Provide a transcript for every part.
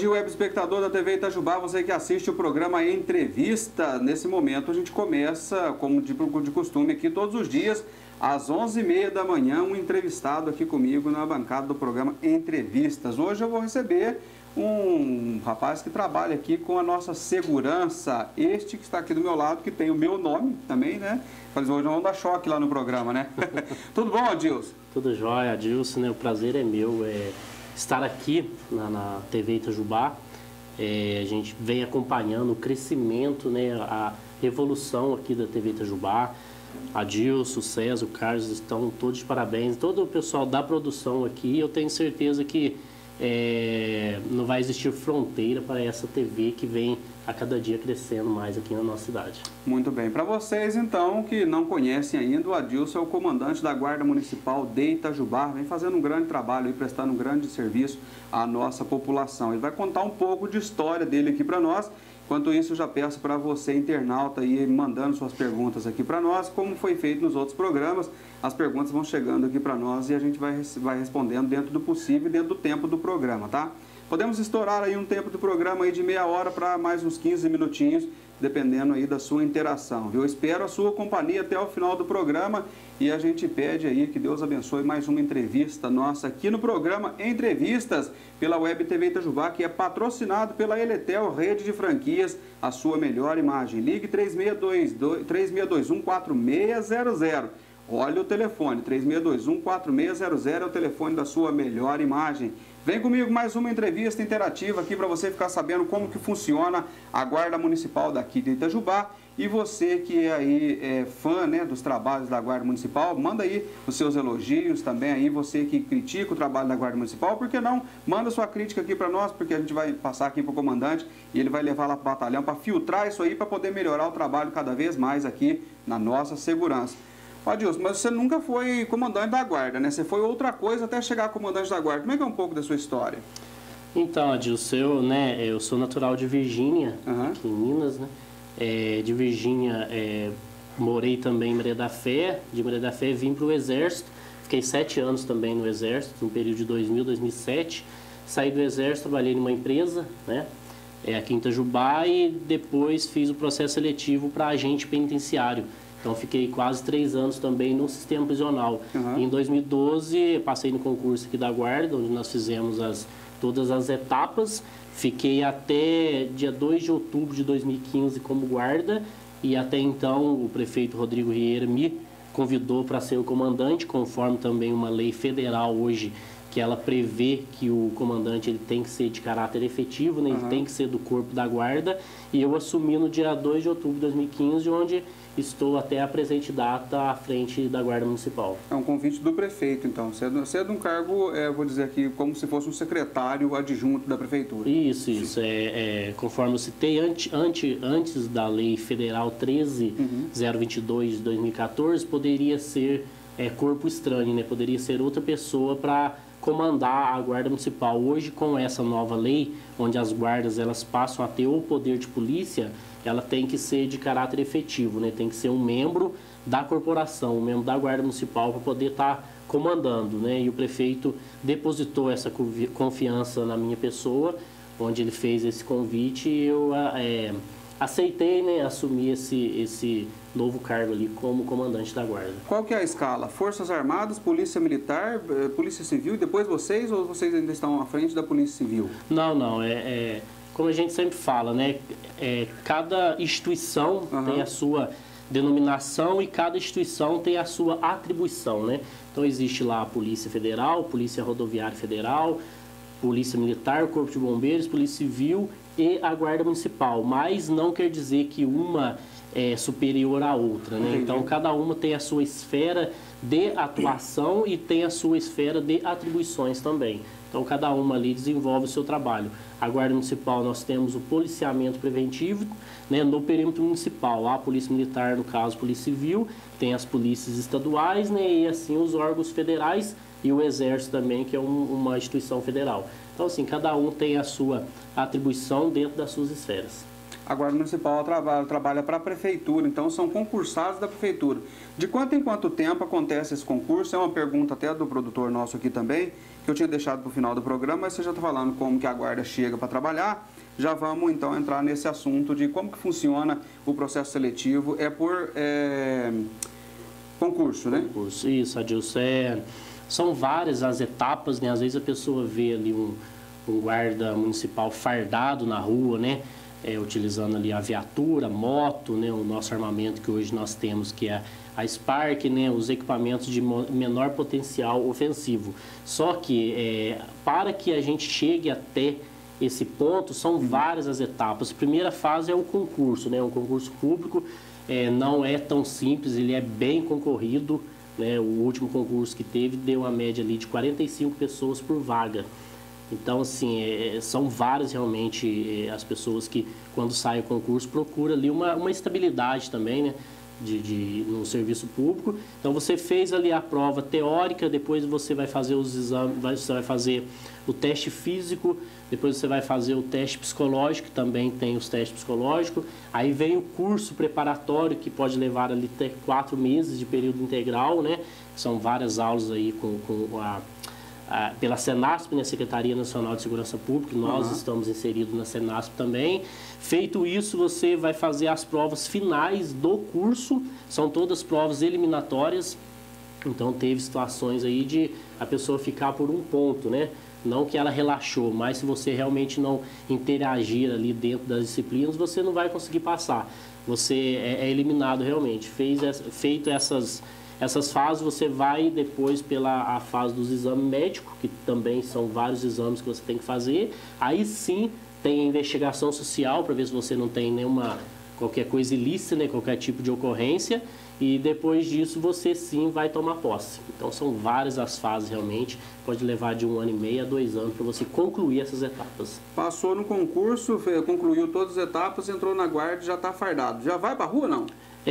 dia, web espectador da TV Itajubá, você que assiste o programa Entrevista. Nesse momento a gente começa, como de costume aqui, todos os dias, às 11h30 da manhã, um entrevistado aqui comigo na bancada do programa Entrevistas. Hoje eu vou receber um rapaz que trabalha aqui com a nossa segurança, este que está aqui do meu lado, que tem o meu nome também, né? Mas hoje nós vamos dar choque lá no programa, né? Tudo bom, Adilson? Tudo jóia, Adilson, né? O prazer é meu estar aqui na TV Itajubá. A gente vem acompanhando o crescimento, né? A evolução aqui da TV Itajubá. Adilson, o César, o Carlos estão todos de parabéns. Todo o pessoal da produção aqui, eu tenho certeza que não vai existir fronteira para essa TV que vem a cada dia crescendo mais aqui na nossa cidade. Muito bem. Para vocês, então, que não conhecem ainda, o Adilson é o comandante da Guarda Municipal de Itajubá, vem fazendo um grande trabalho e prestando um grande serviço à nossa população. Ele vai contar um pouco de história dele aqui para nós. Enquanto isso, eu já peço para você, internauta, ir mandando suas perguntas aqui para nós, como foi feito nos outros programas. As perguntas vão chegando aqui para nós e a gente vai respondendo dentro do possível e dentro do tempo do programa, tá? Podemos estourar aí um tempo do programa aí de meia hora para mais uns 15 minutinhos, dependendo aí da sua interação. Eu espero a sua companhia até o final do programa e a gente pede aí que Deus abençoe mais uma entrevista nossa aqui no programa Entrevistas pela Web TV Itajubá, que é patrocinado pela Eletel, rede de franquias, a sua melhor imagem. Ligue 3621-4600. Olha o telefone, 3621-4600 é o telefone da sua melhor imagem. Vem comigo mais uma entrevista interativa aqui para você ficar sabendo como que funciona a Guarda Municipal daqui de Itajubá. E você que é fã, né, dos trabalhos da Guarda Municipal, manda aí os seus elogios também aí, você que critica o trabalho da Guarda Municipal, por que não? Manda sua crítica aqui para nós, porque a gente vai passar aqui para o comandante e ele vai levar lá para o batalhão para filtrar isso aí, para poder melhorar o trabalho cada vez mais aqui na nossa segurança. Adilson, mas você nunca foi comandante da Guarda, né? Você foi outra coisa até chegar a comandante da Guarda. Como é que é um pouco da sua história? Então, Adilson, eu sou natural de Virgínia, aqui em Minas, né? De Virgínia, morei também em Maria da Fé. De Maria da Fé vim para o Exército. Fiquei 7 anos também no Exército, no período de 2000 a 2007. Saí do Exército, trabalhei numa empresa, né? Aqui em Itajubá, e depois fiz o processo seletivo para agente penitenciário. Então, fiquei quase 3 anos também no sistema prisional. Em 2012, passei no concurso aqui da Guarda, onde nós fizemos todas as etapas. Fiquei até dia 2 de outubro de 2015 como guarda, e até então o prefeito Rodrigo Rieira me convidou para ser o comandante, conforme também uma lei federal hoje, que ela prevê que o comandante ele tem que ser de caráter efetivo, né? Ele tem que ser do corpo da guarda, e eu assumi no dia 2 de outubro de 2015, onde estou até a presente data à frente da Guarda Municipal. É um convite do prefeito, então. Você é de um cargo, vou dizer aqui, como se fosse um secretário adjunto da prefeitura. Isso. Conforme eu citei, antes da Lei Federal 13.022 de 2014, poderia ser corpo estranho, né? Poderia ser outra pessoa para comandar a Guarda Municipal. Hoje, com essa nova lei, onde as guardas elas passam a ter o poder de polícia, ela tem que ser de caráter efetivo, né? Tem que ser um membro da corporação, um membro da Guarda Municipal para poder estar comandando, né? E o prefeito depositou essa confiança na minha pessoa, onde ele fez esse convite, e eu aceitei, né? Assumir esse novo cargo ali como comandante da Guarda. Qual que é a escala? Forças Armadas, Polícia Militar, Polícia Civil, e depois vocês, ou vocês ainda estão à frente da Polícia Civil? Não, como a gente sempre fala, né? Cada instituição tem a sua denominação e cada instituição tem a sua atribuição, né? Então existe lá a Polícia Federal, Polícia Rodoviária Federal, Polícia Militar, Corpo de Bombeiros, Polícia Civil e a Guarda Municipal, mas não quer dizer que uma é superior à outra, né? Então cada uma tem a sua esfera de atuação e tem a sua esfera de atribuições também. Então cada uma ali desenvolve o seu trabalho. A Guarda Municipal nós temos o policiamento preventivo, né, no perímetro municipal. A Polícia Militar, no caso, Polícia Civil, tem as polícias estaduais, né, e assim os órgãos federais e o Exército também, que é uma instituição federal. Então assim, cada um tem a sua atribuição dentro das suas esferas. a Guarda Municipal trabalha para a Prefeitura, então são concursados da Prefeitura. De quanto em quanto tempo acontece esse concurso? É uma pergunta até do produtor nosso aqui também, que eu tinha deixado para o final do programa, mas você já está falando como que a Guarda chega para trabalhar. Já vamos então entrar nesse assunto de como que funciona o processo seletivo. É por concurso, né? Concurso, isso, Adilson. São várias as etapas, né? Às vezes a pessoa vê ali um guarda municipal fardado na rua, né? Utilizando ali a viatura, moto, né? O nosso armamento que hoje nós temos, que é a Spark, né? Os equipamentos de menor potencial ofensivo. Só que para que a gente chegue até esse ponto, são várias as etapas. A primeira fase é o concurso, né? Um concurso público, não é tão simples, ele é bem concorrido, né? O último concurso que teve deu uma média ali de 45 pessoas por vaga. Então, assim, são várias realmente as pessoas que, quando sai o concurso, procuram ali uma estabilidade também, né? No serviço público. Então, você fez ali a prova teórica, depois você vai fazer os exames, você vai fazer o teste físico, depois você vai fazer o teste psicológico, também tem os testes psicológicos. Aí vem o curso preparatório, que pode levar ali até 4 meses de período integral, né? São várias aulas aí pela Senasp, né, Secretaria Nacional de Segurança Pública, nós estamos inseridos na Senasp também. Feito isso, você vai fazer as provas finais do curso, são todas provas eliminatórias, então teve situações aí de a pessoa ficar por um ponto, né? Não que ela relaxou, mas se você realmente não interagir ali dentro das disciplinas, você não vai conseguir passar. Você é eliminado realmente. Feito essas fases, você vai depois pela fase dos exames médicos, que também são vários exames que você tem que fazer. Aí sim tem a investigação social, para ver se você não tem qualquer coisa ilícita, né, qualquer tipo de ocorrência. E depois disso você sim vai tomar posse. Então são várias as fases realmente, pode levar de 1 ano e meio a 2 anos para você concluir essas etapas. Passou no concurso, concluiu todas as etapas, entrou na guarda e já está fardado. Já vai para a rua, não?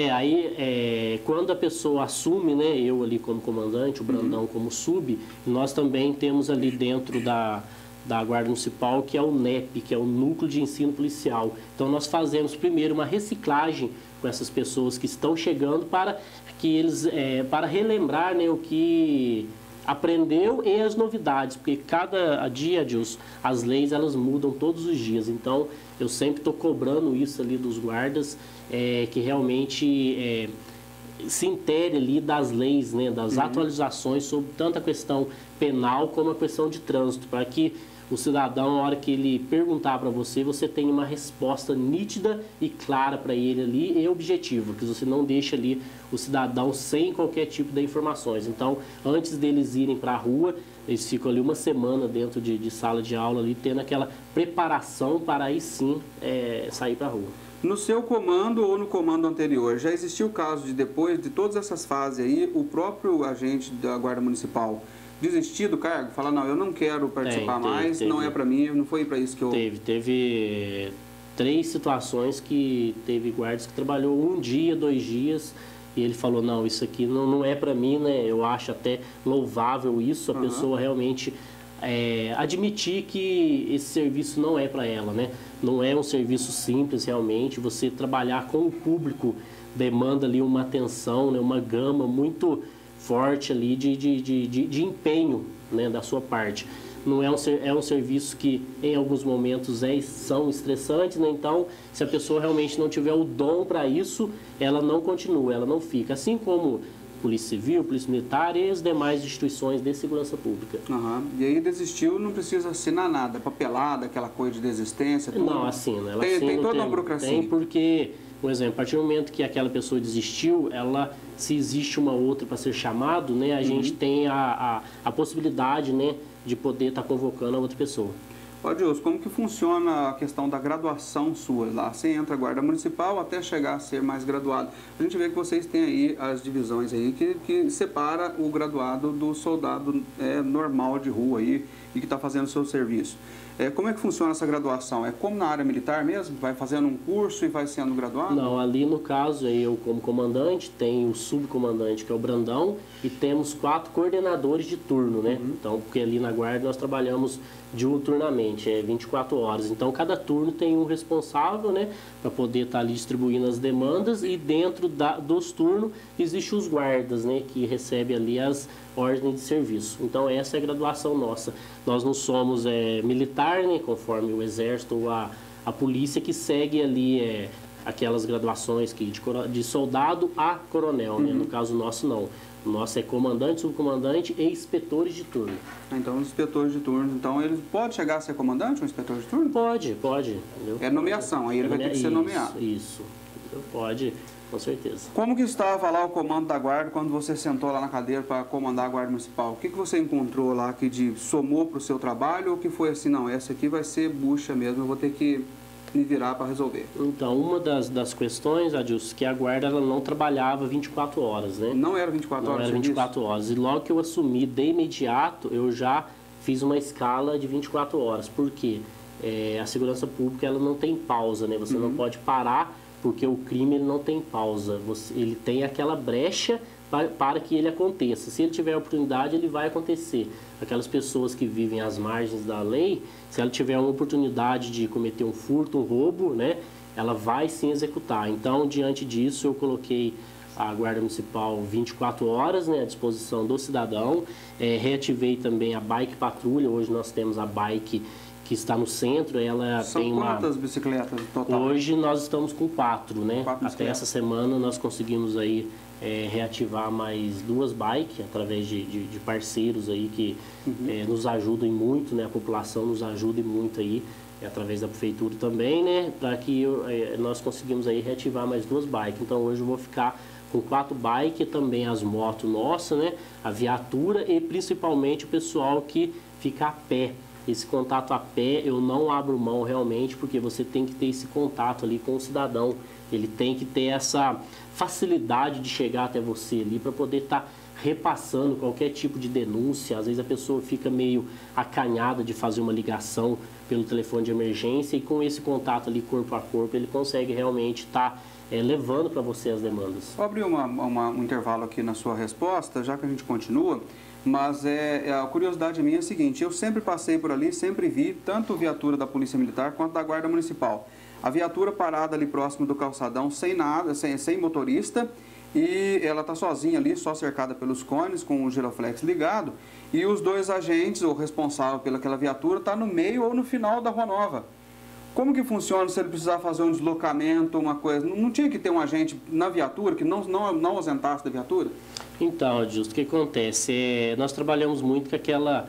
Quando a pessoa assume, né, eu ali como comandante, o Brandão como sub, nós também temos ali dentro da Guarda Municipal, que é o NEP, que é o Núcleo de Ensino Policial. Então nós fazemos primeiro uma reciclagem com essas pessoas que estão chegando para que eles, para relembrar, né, o que aprendeu e as novidades, porque cada dia, Adilson, as leis elas mudam todos os dias. Então eu sempre estou cobrando isso ali dos guardas, que realmente se intere ali das leis, né, das atualizações sobre tanto a questão penal como a questão de trânsito, para que o cidadão, na hora que ele perguntar para você, você tenha uma resposta nítida e clara para ele ali e objetiva, que você não deixe ali o cidadão sem qualquer tipo de informações. Então, antes deles irem para a rua, eles ficam ali uma semana dentro de sala de aula ali, tendo aquela preparação para aí sim sair para a rua. No seu comando ou no comando anterior, já existiu o caso de depois de todas essas fases aí, o próprio agente da Guarda Municipal desistir do cargo? Falar, não, eu não quero participar mais, não é para mim, não foi para isso que eu... Teve 3 situações que teve guardas que trabalhou 1 dia, 2 dias, e ele falou, não, isso aqui não é para mim, né? Eu acho até louvável isso, a pessoa realmente admitir que esse serviço não é para ela, né? Não é um serviço simples realmente, você trabalhar com o público demanda ali uma atenção, né? Uma gama muito forte ali de empenho, né, da sua parte. Não é um serviço que em alguns momentos são estressantes, né? Então se a pessoa realmente não tiver o dom para isso, ela não continua, ela não fica. Assim como Polícia Civil, Polícia Militar e as demais instituições de segurança pública. E aí desistiu, não precisa assinar nada, papelada, aquela coisa de desistência, tudo. Não, assina. Ela tem toda uma burocracia. Tem porque, por exemplo, a partir do momento que aquela pessoa desistiu, se existe uma outra para ser chamado, né, a gente tem a possibilidade, né, de poder estar convocando a outra pessoa. Adilson, como que funciona a questão da graduação sua lá? Você entra na Guarda Municipal até chegar a ser mais graduado. A gente vê que vocês têm aí as divisões aí que separa o graduado do soldado normal de rua aí e que está fazendo o seu serviço. Como é que funciona essa graduação? É como na área militar mesmo? Vai fazendo um curso e vai sendo graduado? Não, ali no caso eu como comandante, tenho o subcomandante que é o Brandão e temos 4 coordenadores de turno, né? Então, porque ali na guarda nós trabalhamos diuturnamente. Exatamente, é 24 horas. Então, cada turno tem um responsável, né, para poder estar ali distribuindo as demandas, e dentro dos turnos existem os guardas, né, que recebem ali as ordens de serviço. Então, essa é a graduação nossa. Nós não somos militar, né, conforme o Exército ou a polícia, que segue ali aquelas graduações que de soldado a coronel, né? No caso nosso, não. O nosso é comandante, subcomandante e inspetores de turno. Então, os inspetores de turno, então, ele pode chegar a ser comandante, um inspetor de turno? Pode. Entendeu? É nomeação, aí ele vai ter que ser nomeado. Isso. Pode, com certeza. Como que estava lá o comando da guarda quando você sentou lá na cadeira para comandar a guarda municipal? O que você encontrou lá que somou para o seu trabalho, ou que foi assim, não, essa aqui vai ser bucha mesmo, eu vou ter que me virar para resolver? Então, uma das questões, Adilson, que a guarda ela não trabalhava 24 horas, né? Não era 24 horas? Não era 24 horas. E logo que eu assumi, de imediato, eu já fiz uma escala de 24 horas. Por quê? A segurança pública, ela não tem pausa, né? Você não pode parar, porque o crime ele não tem pausa. Ele tem aquela brecha para que ele aconteça. Se ele tiver a oportunidade, ele vai acontecer. Aquelas pessoas que vivem às margens da lei, se ela tiver uma oportunidade de cometer um furto, um roubo, né, ela vai sim executar. Então, diante disso, eu coloquei a Guarda Municipal 24 horas, né, à disposição do cidadão. Reativei também a Bike Patrulha. Hoje nós temos a Bike que está no centro, ela tem uma... São quantas bicicletas no total? Hoje nós estamos com 4, né? 4 Até essa semana nós conseguimos aí reativar mais 2 bikes através de parceiros aí que nos ajudam muito, né? A população nos ajuda muito aí, através da prefeitura também, né? Para que nós conseguimos aí reativar mais 2 bikes. Então hoje eu vou ficar com 4 bikes, também as motos nossas, né? A viatura e principalmente o pessoal que fica a pé. Esse contato a pé eu não abro mão realmente, porque você tem que ter esse contato ali com o cidadão. Ele tem que ter essa facilidade de chegar até você ali para poder estar repassando qualquer tipo de denúncia. Às vezes a pessoa fica meio acanhada de fazer uma ligação pelo telefone de emergência, e com esse contato ali corpo a corpo ele consegue realmente estar levando para você as demandas. Vou abrir um intervalo aqui na sua resposta, já que a gente continua. Mas a curiosidade minha é a seguinte: eu sempre passei por ali, sempre vi tanto viatura da Polícia Militar quanto da Guarda Municipal. A viatura parada ali próximo do calçadão, sem nada, sem motorista, e ela está sozinha ali, só cercada pelos cones, com o giroflex ligado, e os 2 agentes, o responsável pelaquela viatura, está no meio ou no final da Rua Nova. Como que funciona se ele precisar fazer um deslocamento, uma coisa? Não tinha que ter um agente na viatura que não ausentasse da viatura? Então, Justo, o que acontece? Nós trabalhamos muito com aquela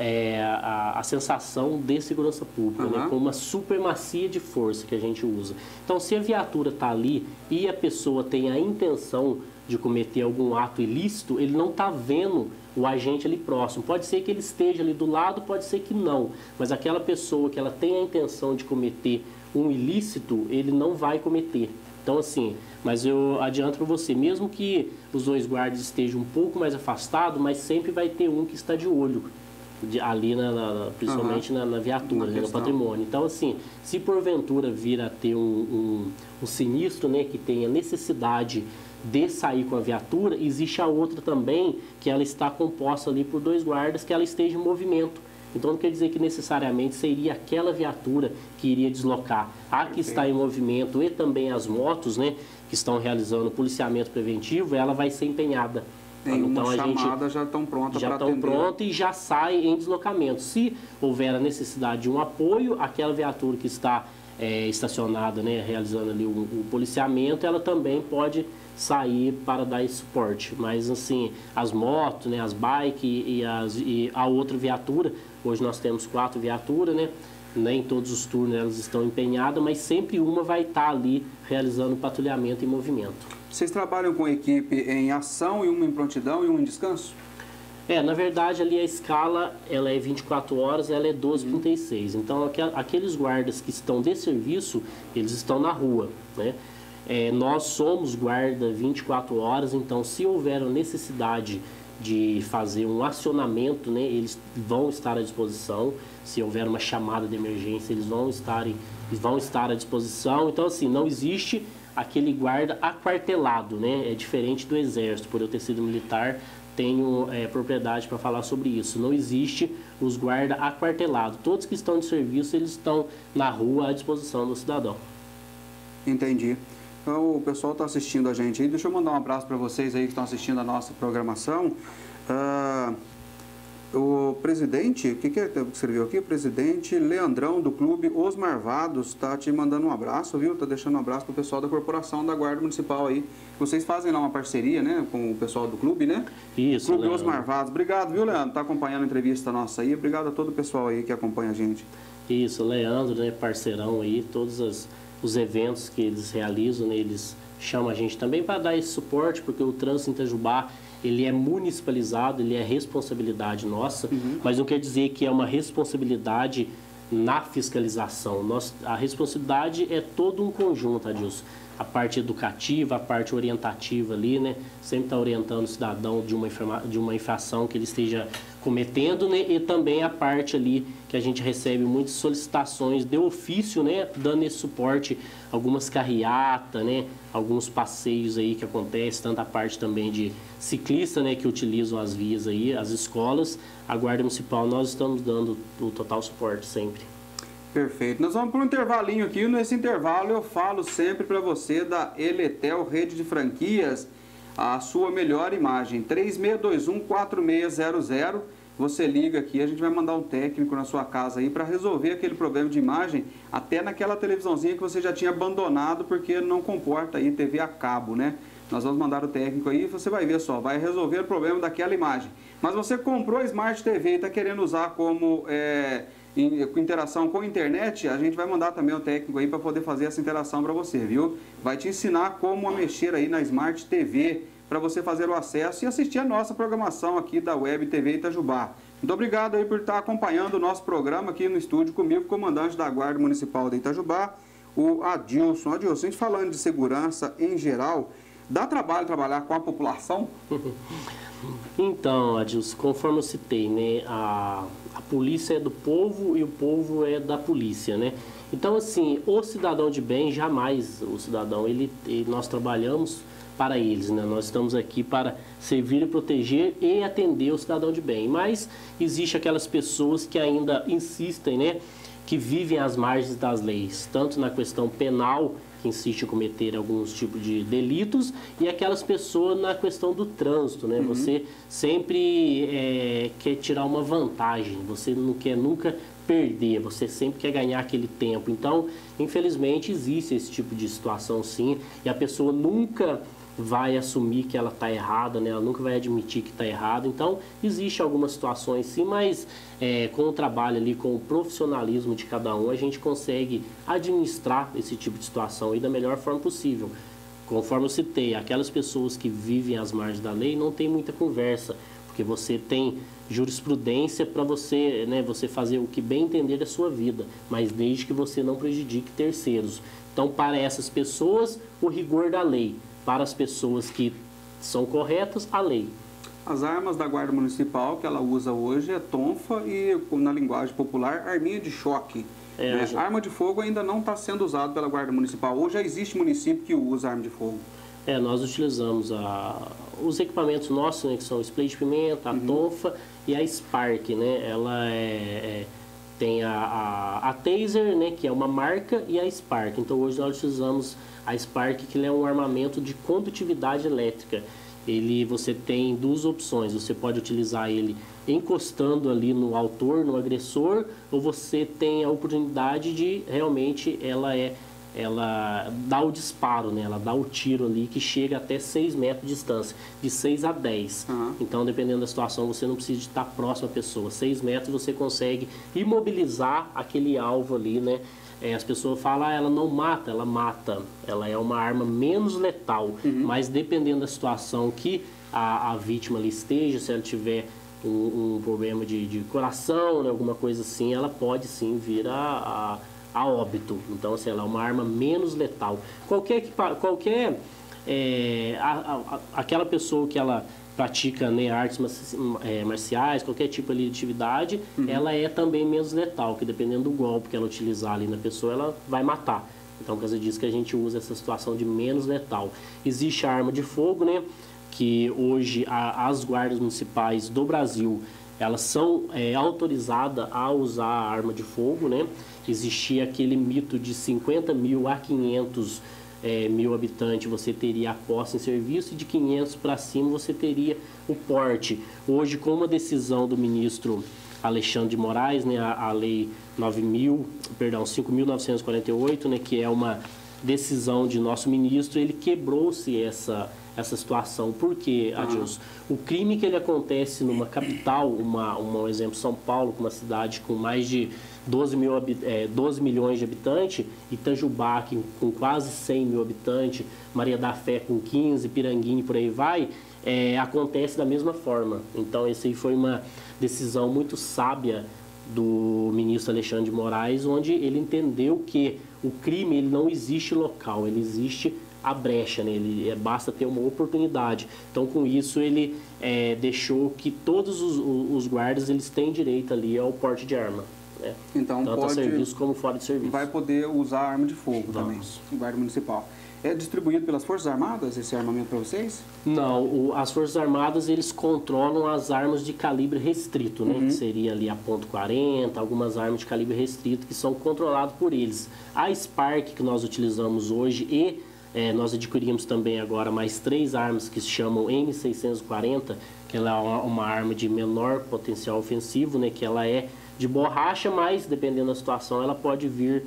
a sensação de segurança pública, né? Com uma supremacia de força que a gente usa. Então, se a viatura está ali e a pessoa tem a intenção de cometer algum ato ilícito, ele não está vendo o agente ali próximo. Pode ser que ele esteja ali do lado, pode ser que não. Mas aquela pessoa que ela tem a intenção de cometer um ilícito, ele não vai cometer. Então, assim, mas eu adianto para você, mesmo que os 2 guardas estejam um pouco mais afastados, mas sempre vai ter um que está de olho ali, principalmente na viatura, no patrimônio. Então, assim, se porventura vir a ter um sinistro, né, que tenha necessidade de sair com a viatura, existe a outra também, que ela está composta ali por 2 guardas, que ela esteja em movimento. Então, não quer dizer que necessariamente seria aquela viatura que iria deslocar. A que está em movimento e também as motos, né, que estão realizando policiamento preventivo, ela vai ser empenhada. Tem então, uma chamada, já estão prontas para atender. Já estão prontas e já sai em deslocamento. Se houver a necessidade de um apoio, aquela viatura que está estacionada, né, realizando ali o policiamento, ela também pode sair para dar esse suporte. Mas, assim, as motos, né, as bikes e a outra viatura, hoje nós temos 4 viaturas, né? Nem todos os turnos elas estão empenhadas, mas sempre uma vai estar ali realizando patrulhamento em movimento. Vocês trabalham com equipe em ação e uma em prontidão e uma em descanso? Na verdade, ali a escala, ela é 24 horas, ela é 12h36. Então, aqueles guardas que estão de serviço, eles estão na rua, né? Nós somos guarda 24 horas, então se houver a necessidade de fazer um acionamento, né, eles vão estar à disposição. Se houver uma chamada de emergência, eles vão estar à disposição. Então, assim, não existe aquele guarda aquartelado, né? É diferente do Exército. Por eu ter sido militar, tenho propriedade para falar sobre isso. Não existe os guarda aquartelados. Todos que estão de serviço, eles estão na rua à disposição do cidadão. Entendi. Então, o pessoal está assistindo a gente aí. Deixa eu mandar um abraço para vocês aí que estão assistindo a nossa programação. O presidente, o que escreveu aqui? O presidente Leandrão do clube Os Marvados está te mandando um abraço, viu? Está deixando um abraço para o pessoal da corporação da Guarda Municipal aí. Vocês fazem lá uma parceria, né? Com o pessoal do clube, né? Isso, Clube Leandro. Os Marvados. Obrigado, viu, Leandro? Está acompanhando a entrevista nossa aí. Obrigado a todo o pessoal aí que acompanha a gente. Isso, Leandro, né? Parceirão aí, todos os eventos que eles realizam, né? Eles chamam a gente também para dar esse suporte, porque o trânsito em Itajubá, ele é municipalizado, ele é responsabilidade nossa, mas não quer dizer que é uma responsabilidade na fiscalização. A responsabilidade é todo um conjunto, Adilson. A parte educativa, a parte orientativa ali, né? Sempre está orientando o cidadão de uma infração que ele esteja cometendo, né? E também a parte ali que a gente recebe muitas solicitações de ofício, né? Dando esse suporte, algumas carreatas, né? Alguns passeios aí que acontecem, tanto a parte também de ciclista, né? Que utilizam as vias aí, as escolas. A Guarda Municipal, nós estamos dando o total suporte sempre. Perfeito. Nós vamos para um intervalinho aqui. Nesse intervalo eu falo sempre para você da Eletel Rede de Franquias, a sua melhor imagem. 3621-4600. Você liga aqui, a gente vai mandar um técnico na sua casa aí para resolver aquele problema de imagem, até naquela televisãozinha que você já tinha abandonado porque não comporta aí TV a cabo, né? Nós vamos mandar o técnico aí e você vai ver só, vai resolver o problema daquela imagem. Mas você comprou a Smart TV e está querendo usar como interação com a internet, a gente vai mandar também o técnico aí para poder fazer essa interação para você, viu? Vai te ensinar como mexer aí na Smart TV para você fazer o acesso e assistir a nossa programação aqui da Web TV Itajubá. Muito obrigado aí por estar acompanhando o nosso programa aqui no estúdio comigo, comandante da Guarda Municipal de Itajubá, o Adilson. Adilson, a gente falando de segurança em geral, dá trabalho trabalhar com a população? Então, Adilson, conforme eu citei, né, a polícia é do povo e o povo é da polícia, né? Então, assim, o cidadão de bem, jamais o cidadão, nós trabalhamos para eles, né? Nós estamos aqui para servir, proteger e atender o cidadão de bem. Mas existe aquelas pessoas que ainda insistem, né? Que vivem às margens das leis, tanto na questão penal, que insiste em cometer alguns tipos de delitos, e aquelas pessoas na questão do trânsito, né? Você sempre quer tirar uma vantagem, você não quer nunca perder, você sempre quer ganhar aquele tempo. Então, infelizmente, existe esse tipo de situação sim, e a pessoa nunca vai assumir que ela está errada, né? Ela nunca vai admitir que está errada. Então, existe algumas situações sim, mas com o trabalho ali, com o profissionalismo de cada um, a gente consegue administrar esse tipo de situação aí da melhor forma possível. Conforme eu citei, aquelas pessoas que vivem às margens da lei não tem muita conversa, porque você tem jurisprudência para você, né, você fazer o que bem entender da sua vida, mas desde que você não prejudique terceiros. Então, para essas pessoas, o rigor da lei. Para as pessoas que são corretas, a lei. As armas da Guarda Municipal que ela usa hoje é tonfa e, na linguagem popular, arminha de choque. Arma de fogo ainda não está sendo usada pela Guarda Municipal. Hoje já existe município que usa arma de fogo. Nós utilizamos os equipamentos nossos, né, que são o spray de pimenta, a tonfa e a Spark, né? Ela tem a Taser, né, que é uma marca, e a Spark. Então hoje nós utilizamos a Spark, que é um armamento de condutividade elétrica. Você tem duas opções, você pode utilizar ele encostando ali no autor, no agressor, ou você tem a oportunidade de realmente ela dá o disparo, né? Ela dá o tiro ali que chega até 6 metros de distância, de 6 a 10. Então, dependendo da situação, você não precisa de estar próximo à pessoa. 6 metros você consegue imobilizar aquele alvo ali, né? As pessoas falam, ela não mata, ela mata. Ela é uma arma menos letal, mas dependendo da situação que a vítima ali esteja, se ela tiver um problema de coração, né? Alguma coisa assim, ela pode sim vir a óbito. Então, assim, ela é uma arma menos letal. Aquela pessoa que ela pratica, né, artes marciais, qualquer tipo ali de atividade, ela é também menos letal, que dependendo do golpe que ela utilizar ali na pessoa, ela vai matar. Então, por causa disso que a gente usa essa situação de menos letal. Existe a arma de fogo, né? Que hoje as guardas municipais do Brasil, elas são autorizadas a usar a arma de fogo, né? Existia aquele mito de 50 mil a 500 mil habitantes você teria a posse em serviço, e de 500 para cima você teria o porte. Hoje, com uma decisão do ministro Alexandre de Moraes, né, a lei 5.948, né, que é uma decisão de nosso ministro, ele quebrou-se essa situação. Por quê, Adilson? O crime que ele acontece numa capital, um exemplo, São Paulo, uma cidade com mais de 12 milhões de habitantes, Itajubá com quase 100 mil habitantes, Maria da Fé com 15, Piranguinho, por aí vai, acontece da mesma forma. Então, essa aí foi uma decisão muito sábia do ministro Alexandre de Moraes, onde ele entendeu que o crime ele não existe local, ele existe a brecha, né? Basta ter uma oportunidade. Então, com isso, ele deixou que todos os guardas eles têm direito ali ao porte de arma. Né? Então, tanto a serviço como fora de serviço. Vai poder usar arma de fogo também, o guarda municipal. É distribuído pelas Forças Armadas esse armamento para vocês? Não, as Forças Armadas eles controlam as armas de calibre restrito, né? Que seria ali a .40, algumas armas de calibre restrito que são controladas por eles. A Spark que nós utilizamos hoje e nós adquirimos também agora mais 3 armas que se chamam M640, que ela é uma arma de menor potencial ofensivo, né? Que ela é de borracha, mas dependendo da situação ela pode vir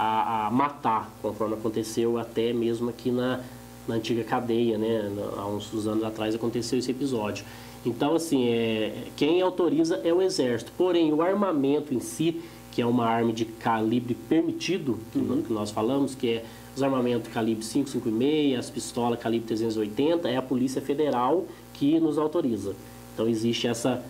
a matar, conforme aconteceu até mesmo aqui na antiga cadeia, né? Há uns anos atrás aconteceu esse episódio. Então, assim, quem autoriza é o Exército. Porém, o armamento em si, que é uma arma de calibre permitido, que nós falamos, que é os armamentos calibre 5,56, as pistolas calibre 380, é a Polícia Federal que nos autoriza. Então, existe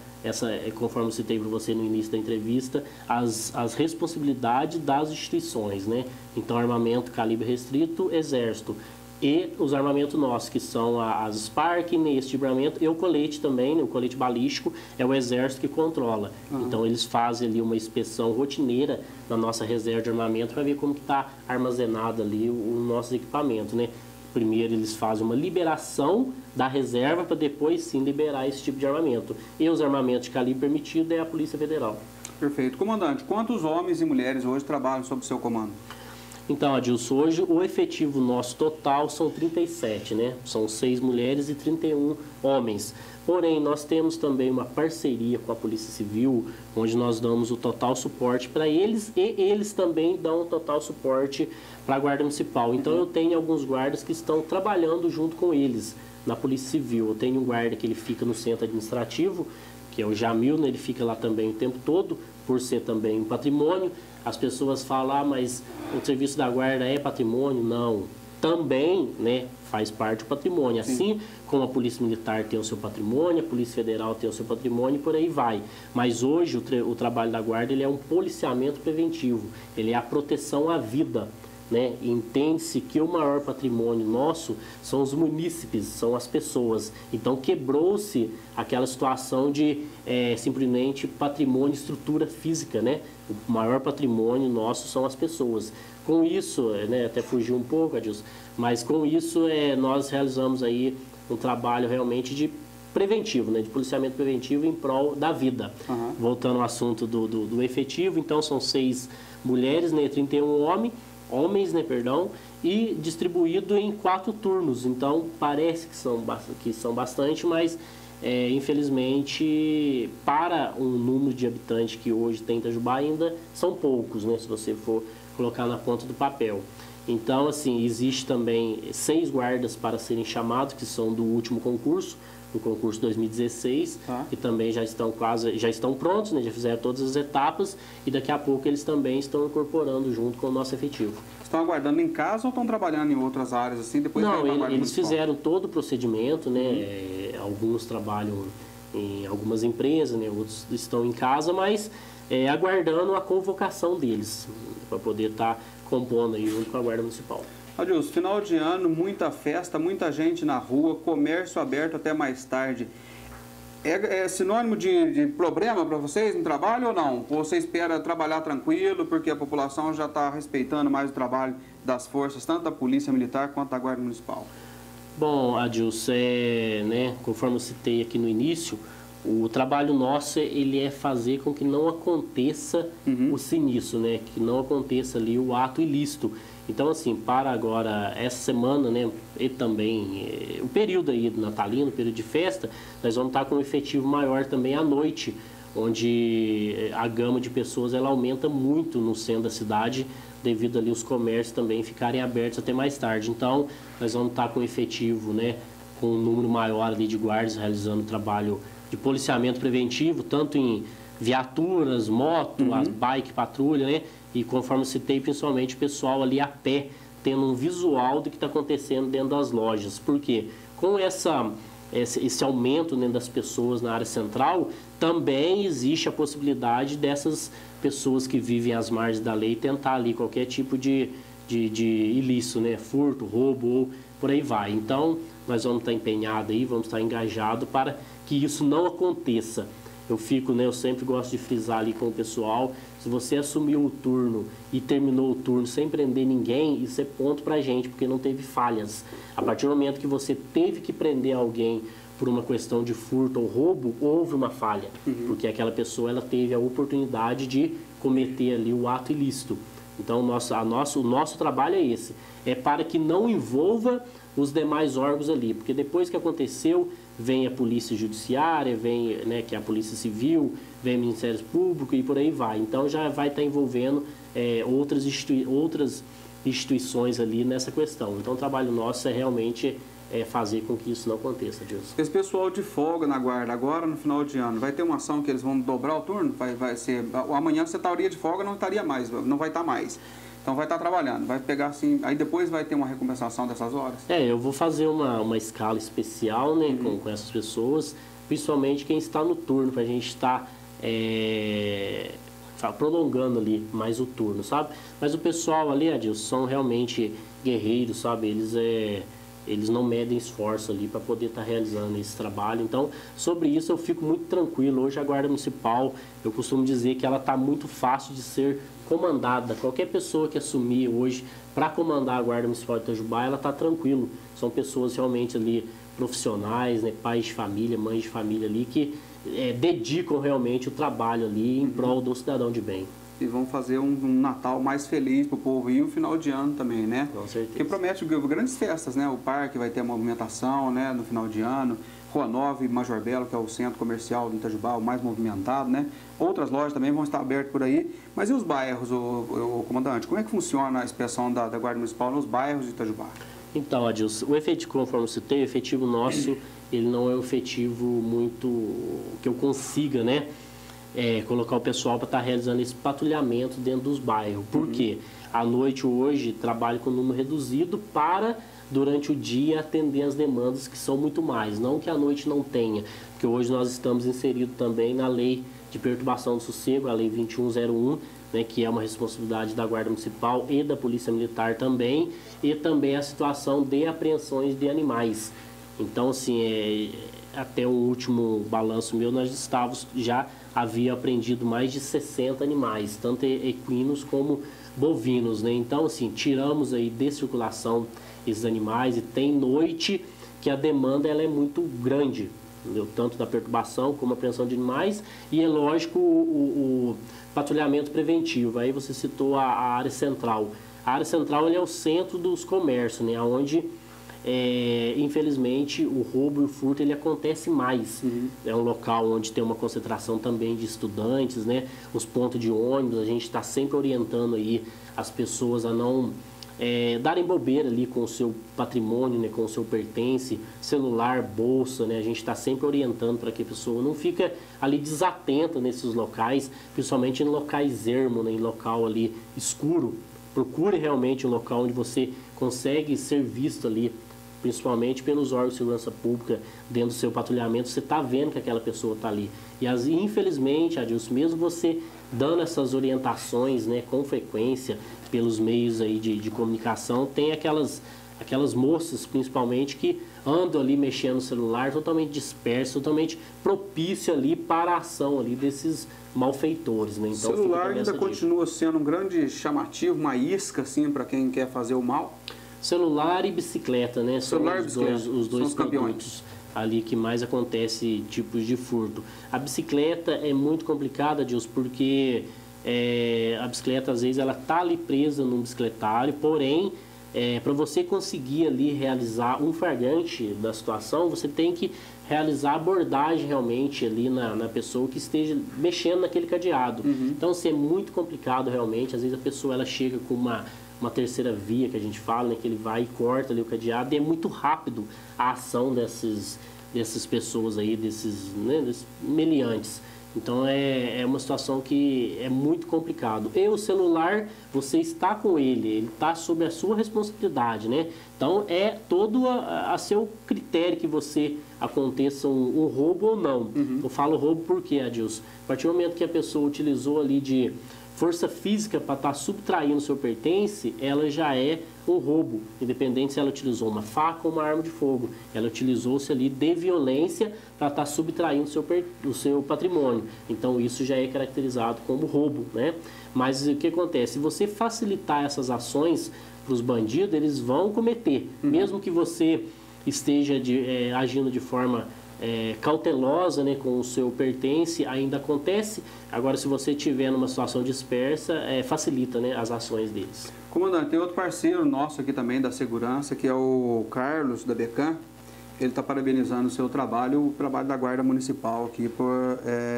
conforme eu citei para você no início da entrevista, as responsabilidades das instituições, né? Então, armamento calibre restrito, Exército. E os armamentos nossos, que são as Spark, né, esse tipo de armamento, e o colete também, né, o colete balístico, é o Exército que controla. Então, eles fazem ali uma inspeção rotineira na nossa reserva de armamento para ver como está armazenado ali o nosso equipamento, né? Primeiro eles fazem uma liberação da reserva para depois sim liberar esse tipo de armamento. E os armamentos de calibre permitido é a Polícia Federal. Perfeito. Comandante, quantos homens e mulheres hoje trabalham sob seu comando? Então, Adilson, hoje o efetivo nosso total são 37, né? São 6 mulheres e 31 homens. Porém, nós temos também uma parceria com a Polícia Civil, onde nós damos o total suporte para eles e eles também dão o total suporte para a Guarda Municipal. Então, eu tenho alguns guardas que estão trabalhando junto com eles na Polícia Civil. Eu tenho um guarda que ele fica no centro administrativo, que é o Jamil, né? Ele fica lá também o tempo todo, por ser também um patrimônio. As pessoas falam, mas o serviço da guarda é patrimônio? Não. Também, né, faz parte do patrimônio. Assim como a Polícia Militar tem o seu patrimônio, a Polícia Federal tem o seu patrimônio, e por aí vai. Mas hoje o trabalho da guarda ele é um policiamento preventivo, ele é a proteção à vida. Né? Entende-se que o maior patrimônio nosso são os munícipes, são as pessoas. Então quebrou-se aquela situação de simplesmente patrimônio, estrutura física, né? O maior patrimônio nosso são as pessoas. Com isso, né, até fugiu um pouco, Adilson, mas com isso nós realizamos aí um trabalho realmente de preventivo, né, de policiamento preventivo em prol da vida. Voltando ao assunto do efetivo, então são 6 mulheres, né, 31 homens, né, perdão, e distribuído em 4 turnos. Então, parece que são bastante, mas infelizmente, para um número de habitantes que hoje tem Itajubá, ainda são poucos, né, se você for colocar na ponta do papel. Então, assim, existe também 6 guardas para serem chamados, que são do último concurso, do concurso 2016, que também já estão prontos, né, já fizeram todas as etapas, e daqui a pouco eles também estão incorporando junto com o nosso efetivo. Estão aguardando em casa ou estão trabalhando em outras áreas assim? Depois não, eles fizeram todo o procedimento, né? Alguns trabalham em algumas empresas, né? Outros estão em casa, mas aguardando a convocação deles para poder estar compondo aí junto com a Guarda Municipal. Adilson, final de ano, muita festa, muita gente na rua, comércio aberto até mais tarde. É sinônimo de problema para vocês no trabalho ou não? Ou você espera trabalhar tranquilo porque a população já está respeitando mais o trabalho das forças, tanto da Polícia Militar quanto da Guarda Municipal? Bom, Adilson, né, conforme eu citei aqui no início, o trabalho nosso ele é fazer com que não aconteça o sinistro, né, que não aconteça ali o ato ilícito. Então, assim, para agora, essa semana, né, e também o período aí do natalino, o período de festa, nós vamos estar com um efetivo maior também à noite, onde a gama de pessoas ela aumenta muito no centro da cidade, devido ali os comércios também ficarem abertos até mais tarde. Então, nós vamos estar com um efetivo, né, com um número maior ali de guardas realizando trabalho de policiamento preventivo, tanto em viaturas, moto, as bike, patrulha, né? E conforme eu citei, principalmente o pessoal ali a pé, tendo um visual do que está acontecendo dentro das lojas. Por quê? Com esse aumento, né, das pessoas na área central, também existe a possibilidade dessas pessoas que vivem às margens da lei tentar ali qualquer tipo de ilícito, né? Furto, roubo ou por aí vai. Então, nós vamos estar empenhados aí, vamos estar engajados para que isso não aconteça. Eu sempre gosto de frisar ali com o pessoal, se você assumiu o turno e terminou o turno sem prender ninguém, isso é ponto pra gente, porque não teve falhas. A partir do momento que você teve que prender alguém por uma questão de furto ou roubo, houve uma falha, porque aquela pessoa ela teve a oportunidade de cometer ali o ato ilícito. Então, o nosso trabalho é esse, é para que não envolva os demais órgãos ali, porque depois que aconteceu, vem a Polícia Judiciária, vem, né, que é a Polícia Civil, vem o Ministério Público e por aí vai. Então, já vai estar envolvendo outras instituições ali nessa questão. Então, o trabalho nosso é realmente fazer com que isso não aconteça, Dilson. Esse pessoal de folga na guarda, agora no final de ano, vai ter uma ação que eles vão dobrar o turno? Vai ser, amanhã você estaria de folga, não estaria mais, não vai estar mais. Então vai estar trabalhando, vai pegar assim, aí depois vai ter uma recompensação dessas horas? Eu vou fazer uma escala especial, né, com essas pessoas, principalmente quem está no turno, para a gente estar prolongando ali mais o turno, sabe? Mas o pessoal ali, Adilson, são realmente guerreiros, sabe? Eles não medem esforço ali para poder estar realizando esse trabalho. Então, sobre isso eu fico muito tranquilo. Hoje a Guarda Municipal, eu costumo dizer que ela está muito fácil de ser comandada. Qualquer pessoa que assumir hoje para comandar a Guarda Municipal de Itajubá, ela está tranquilo. São pessoas realmente ali profissionais, né, pais de família, mães de família ali, que dedicam realmente o trabalho ali em prol do cidadão de bem. E vão fazer um Natal mais feliz para o povo e um final de ano também, né? Com certeza. Que promete grandes festas, né? O parque vai ter movimentação, né, no final de ano. Rua 9, Major Belo, que é o centro comercial do Itajubá, o mais movimentado, né? Outras lojas também vão estar abertas por aí. Mas e os bairros, o comandante? Como é que funciona a inspeção da Guarda Municipal nos bairros de Itajubá? Então, Adilson, o efetivo, conforme eu citei, o efetivo nosso, ele não é um efetivo muito que eu consiga, né? Colocar o pessoal para estar realizando esse patrulhamento dentro dos bairros. Por quê? À noite hoje trabalho com número reduzido para, durante o dia, atender as demandas que são muito mais. Não que à noite não tenha, porque hoje nós estamos inseridos também na lei de perturbação do sossego, a lei 2101, né, que é uma responsabilidade da Guarda Municipal e da Polícia Militar também, e também a situação de apreensões de animais. Então, assim, até o último balanço meu, nós já havia apreendido mais de 60 animais, tanto equinos como bovinos, né? Então, assim, tiramos aí de circulação esses animais e tem noite que a demanda ela é muito grande, entendeu? Tanto da perturbação como a apreensão de animais e, é lógico, o patrulhamento preventivo. Aí você citou a área central. A área central é o centro dos comércios, né? Onde infelizmente o roubo e o furto ele acontece mais. É um local onde tem uma concentração também de estudantes, né? Os pontos de ônibus, a gente está sempre orientando aí as pessoas a não darem bobeira ali com o seu patrimônio, né? Com o seu pertence, celular, bolsa, né? A gente está sempre orientando para que a pessoa não fique ali desatenta nesses locais, principalmente em locais ermos, né? Em local ali escuro. Procure realmente um local onde você consegue ser visto ali, principalmente pelos órgãos de segurança pública, dentro do seu patrulhamento, você está vendo que aquela pessoa está ali. E infelizmente, Adilson, mesmo você dando essas orientações, né, com frequência, pelos meios aí de comunicação, tem aquelas moças, principalmente, que andam ali mexendo no celular, totalmente disperso, totalmente propício ali para a ação ali desses malfeitores, né? Então, o celular ainda continua sendo um grande chamativo, uma isca, assim, para quem quer fazer o mal? Celular e bicicleta, né? São os dois campeões ali que mais acontece tipos de furto. A bicicleta é muito complicada, Dilson, porque a bicicleta, às vezes, ela tá ali presa num bicicletário, porém, para você conseguir ali realizar um flagrante da situação, você tem que realizar abordagem realmente ali na pessoa que esteja mexendo naquele cadeado. Então, assim, é muito complicado realmente. Às vezes a pessoa ela chega com uma terceira via, que a gente fala, né, que ele vai e corta ali o cadeado, e é muito rápido a ação dessas pessoas aí, desses meliantes. Então é uma situação que é muito complicado. E o celular, você está com ele está sob a sua responsabilidade, né? Então é todo a seu critério que você aconteça um roubo ou não. Eu falo roubo porque, Adilson, a partir do momento que a pessoa utilizou ali de força física para estar subtraindo o seu pertence, ela já é um roubo, independente se ela utilizou uma faca ou uma arma de fogo. Ela utilizou-se ali de violência para estar subtraindo o seu patrimônio. Então, isso já é caracterizado como roubo, né? Mas o que acontece? Se você facilitar essas ações para os bandidos, eles vão cometer. Mesmo que você esteja agindo de forma cautelosa, né, com o seu pertence, ainda acontece. Agora, se você estiver numa situação dispersa, facilita, né, as ações deles. Comandante, tem outro parceiro nosso aqui também da segurança, que é o Carlos, da Becam. Ele está parabenizando o seu trabalho, o trabalho da Guarda Municipal aqui por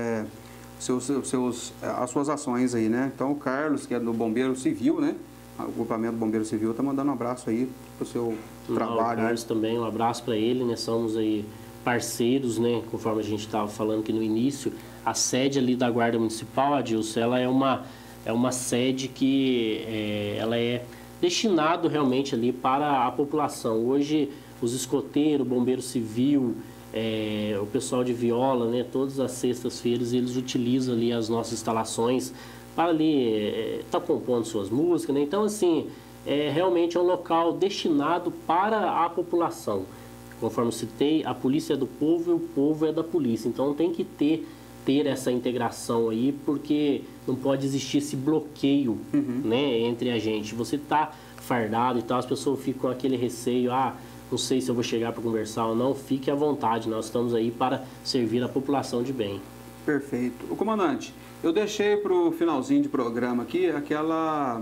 as suas ações aí, né? Então, o Carlos, que é do Bombeiro Civil, né? O agrupamento Bombeiro Civil está mandando um abraço aí para o seu trabalho. O Carlos também, um abraço para ele, né? Somos aí parceiros, né? Conforme a gente estava falando aqui no início, a sede ali da Guarda Municipal, Adilson, ela é uma sede que ela é destinado realmente ali para a população. Hoje, os escoteiros, bombeiro civil, o pessoal de viola, né? Todas as sextas-feiras eles utilizam ali as nossas instalações para ali estar compondo suas músicas, né? Então, assim, realmente é um local destinado para a população. Conforme eu citei, a polícia é do povo e o povo é da polícia. Então tem que ter essa integração aí, porque não pode existir esse bloqueio, né, entre a gente. Você tá fardado e tal, as pessoas ficam com aquele receio, não sei se eu vou chegar para conversar ou não. Fique à vontade, nós estamos aí para servir a população de bem. Perfeito. O comandante, eu deixei para o finalzinho de programa aqui aquela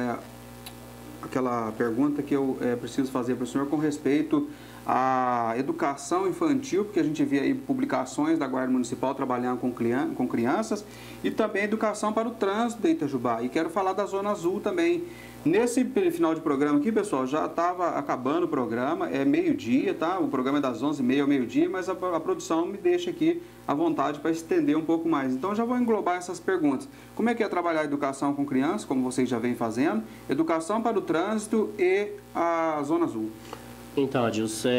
pergunta que eu preciso fazer para o senhor com respeito à educação infantil, porque a gente vê aí publicações da Guarda Municipal trabalhando com crianças, e também educação para o trânsito de Itajubá. E quero falar da Zona Azul também. Nesse final de programa aqui, pessoal, já estava acabando o programa, é meio-dia, tá? O programa é das 11h30 ao meio-dia, mas a produção me deixa aqui à vontade para estender um pouco mais. Então, já vou englobar essas perguntas. Como é que é trabalhar a educação com crianças, como vocês já vêm fazendo, educação para o trânsito e a Zona Azul? Então, Adilson,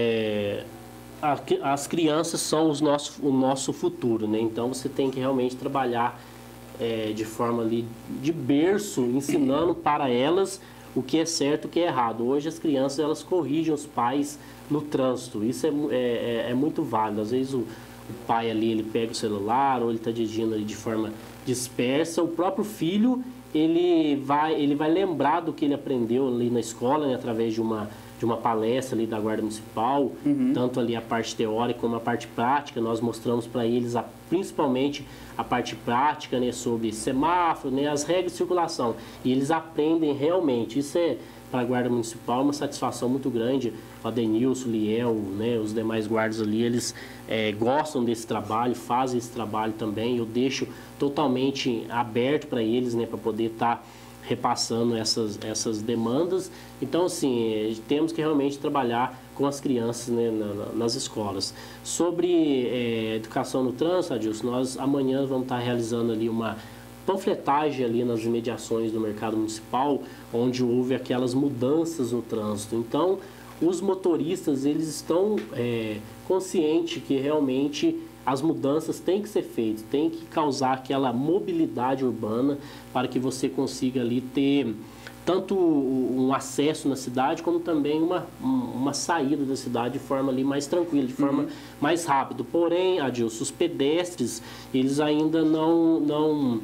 as crianças são o nosso futuro, né? Então, você tem que realmente trabalhar de forma ali de berço, ensinando para elas o que é certo e o que é errado. Hoje as crianças elas corrigem os pais no trânsito, isso é muito válido. Às vezes o pai ali ele pega o celular ou ele está dirigindo ali de forma dispersa, o próprio filho ele vai lembrar do que ele aprendeu ali na escola, né, através de uma palestra ali da Guarda Municipal, tanto ali a parte teórica como a parte prática. Nós mostramos para eles principalmente a parte prática, né, sobre semáforo, né, as regras de circulação, e eles aprendem realmente. Isso para a Guarda Municipal uma satisfação muito grande. O Adenilson, o Liel, né, os demais guardas ali, eles gostam desse trabalho, fazem esse trabalho também. Eu deixo totalmente aberto para eles, né, para poder estar repassando essas demandas. Então, assim, temos que realmente trabalhar com as crianças, né, nas escolas. Sobre educação no trânsito, Adilson, nós amanhã vamos estar realizando ali uma panfletagem ali nas imediações do mercado municipal, onde houve aquelas mudanças no trânsito. Então, os motoristas, eles estão conscientes que realmente as mudanças têm que ser feitas, tem que causar aquela mobilidade urbana para que você consiga ali ter tanto um acesso na cidade, como também uma saída da cidade de forma ali mais tranquila, de forma mais rápida. Porém, Adilson, os pedestres, eles ainda não